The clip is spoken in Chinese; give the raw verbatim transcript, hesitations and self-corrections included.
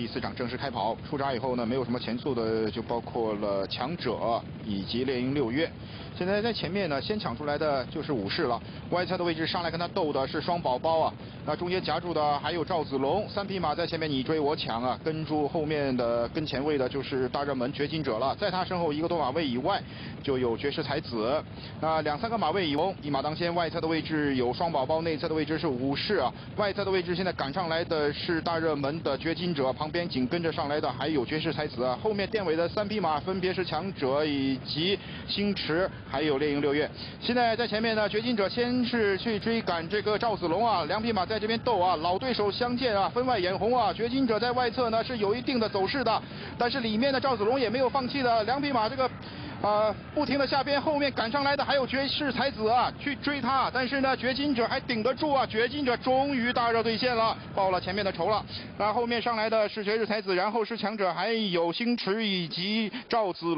第四场正式开跑。出闸以后呢，没有什么前速的，就包括了强者以及猎鹰六月。现在在前面呢，先抢出来的就是武士了。外侧的位置上来跟他斗的是双宝宝啊，那中间夹住的还有赵子龙，三匹马在前面你追我抢啊，跟住后面的跟前位的就是大热门掘金者了，在他身后一个多马位以外就有绝世才子。那两三个马位以后，一马当先，外侧的位置有双宝宝，内侧的位置是武士啊，外侧的位置现在赶上来的是大热门的掘金者，旁边紧跟着上来的还有绝世才子啊，后面垫尾的三匹马分别是强者以及星驰。还有猎鹰六月，现在在前面呢，掘金者先是去追赶这个赵子龙啊，两匹马在这边斗啊，老对手相见啊，分外眼红啊。掘金者在外侧呢是有一定的走势的，但是里面的赵子龙也没有放弃的，两匹马这个。呃，不停的下边，后面赶上来的还有绝世才子啊，去追他，但是呢，掘金者还顶得住啊，掘金者终于大热兑现了，报了前面的仇了。那后面上来的是绝世才子，然后是强者，还有星驰以及赵子。